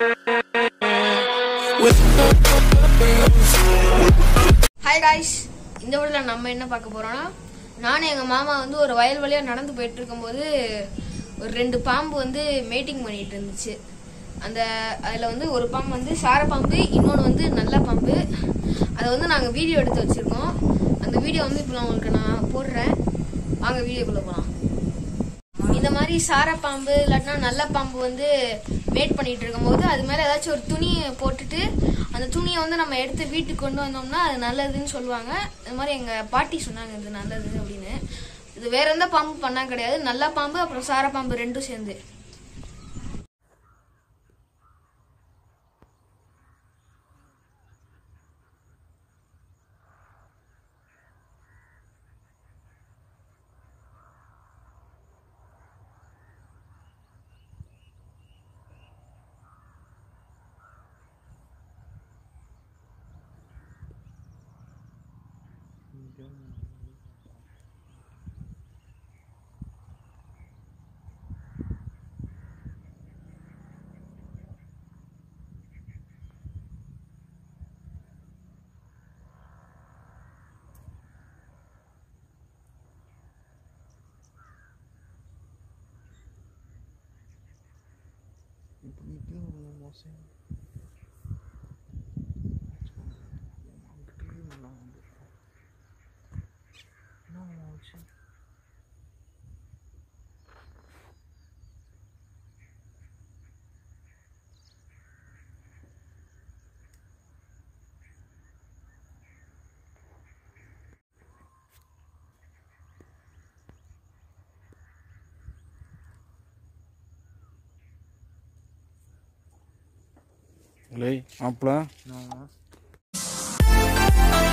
Hi guys, இந்த வீடியோல நம்ம என்ன பார்க்க போறோம்னா, நானும் எங்க மாமா வந்து ஒரு வயல் வழியா நடந்து போயிட்டு இருக்கும்போது ஒரு 2 பாம்பு வந்து மேட்டிங் பண்ணிட்டு இருந்துச்சு. அதுல வந்து ஒரு பாம்பு வந்து சார பாம்பு, இன்னொன்று வந்து நல்ல பாம்பு. அதை வந்து நாங்கள் வீடியோ எடுத்து வச்சிருக்கோம். அந்த வீடியோ வந்து இப்போ உங்களுக்கு நான் போடுறேன். வாங்க வீடியோக்குள்ள போகலாம். இந்த மாதிரி சார பாம்பு இல்லாட்டினா நல்ல பாம்பு வந்து மேட் பண்ணிட்டு இருக்கும்போது அது மேலே ஏதாச்சும் ஒரு துணியை போட்டுட்டு அந்த துணியை வந்து நம்ம எடுத்து வீட்டுக்கு கொண்டு வந்தோம்னா அது நல்லதுன்னு சொல்லுவாங்க. இது மாதிரி எங்கள் பாட்டி சொன்னாங்க இது நல்லது அப்படின்னு. இது வேற எந்த பாம்பு பண்ணா கிடையாது, நல்ல பாம்பு அப்புறம் சார பாம்பு ரெண்டும் சேர்ந்து. Lei, ampla.